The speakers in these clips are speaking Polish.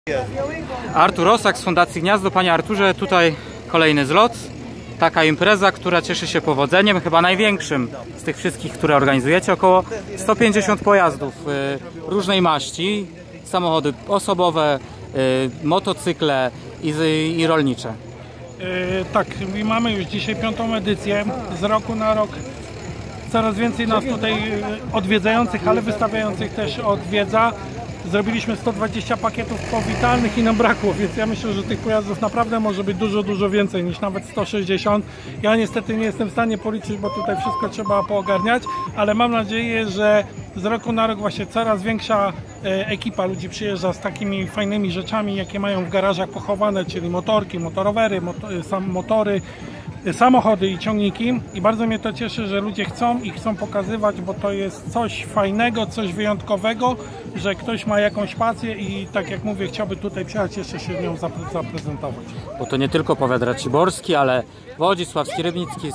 Artur Rosak z Fundacji Gniazdo. Panie Arturze, tutaj kolejny zlot. Taka impreza, która cieszy się powodzeniem, chyba największym z tych wszystkich, które organizujecie. Około 150 pojazdów różnej maści, samochody osobowe, motocykle i rolnicze. Tak, mamy już dzisiaj 5. edycję. Z roku na rok coraz więcej nas tutaj odwiedzających, ale wystawiających też odwiedza. Zrobiliśmy 120 pakietów powitalnych i nam brakło, więc ja myślę, że tych pojazdów naprawdę może być dużo więcej niż nawet 160. Ja niestety nie jestem w stanie policzyć, bo tutaj wszystko trzeba poogarniać, ale mam nadzieję, że z roku na rok właśnie coraz większa ekipa ludzi przyjeżdża z takimi fajnymi rzeczami, jakie mają w garażach pochowane, czyli motorki, motorowery, motory, samochody i ciągniki, i bardzo mnie to cieszy, że ludzie chcą pokazywać, bo to jest coś fajnego, coś wyjątkowego, że ktoś ma jakąś pasję i tak jak mówię, chciałby tutaj przyjechać, jeszcze się nią zaprezentować. Bo to nie tylko powiat raciborski, ale Wodzisławski, Rybnicki,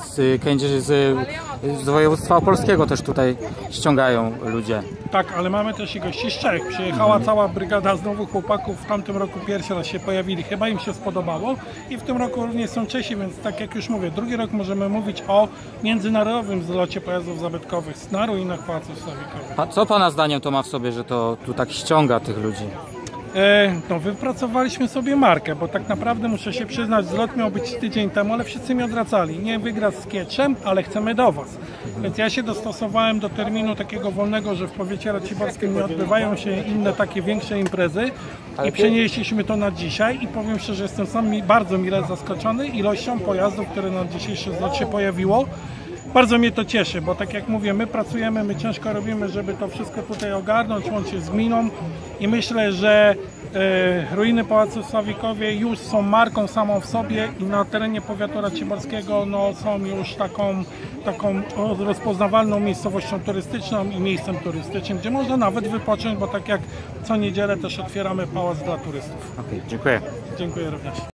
z województwa opolskiego też tutaj ściągają ludzie. Tak, ale mamy też i gości z Czech. Przyjechała cała brygada znowu chłopaków, w tamtym roku pierwszy raz się pojawili, chyba im się spodobało, i w tym roku również są Czesi, więc tak jak już mówię, drugi rok możemy mówić o międzynarodowym zlocie pojazdów zabytkowych na ruinach Pałacu Sławikowych. A co Pana zdaniem to ma w sobie, że to tu tak ściąga tych ludzi? No, wypracowaliśmy sobie markę, bo tak naprawdę muszę się przyznać, zlot miał być tydzień temu, ale wszyscy mi odradzali. Nie wygra z Kietrzem, ale chcemy do Was. Więc ja się dostosowałem do terminu takiego wolnego, że w powiecie raciborskim nie odbywają się inne takie większe imprezy i przenieśliśmy to na dzisiaj i powiem szczerze, jestem sam bardzo mile zaskoczony ilością pojazdów, które na dzisiejszy zlot się pojawiło. Bardzo mnie to cieszy, bo tak jak mówię, my pracujemy, my ciężko robimy, żeby to wszystko tutaj ogarnąć, łącznie z gminą, i myślę, że ruiny Pałacu Sławikowie już są marką samą w sobie i na terenie powiatu raciborskiego są już taką rozpoznawalną miejscowością turystyczną i miejscem turystycznym, gdzie można nawet wypocząć, bo tak jak co niedzielę też otwieramy pałac dla turystów. Okej, dziękuję. Dziękuję również.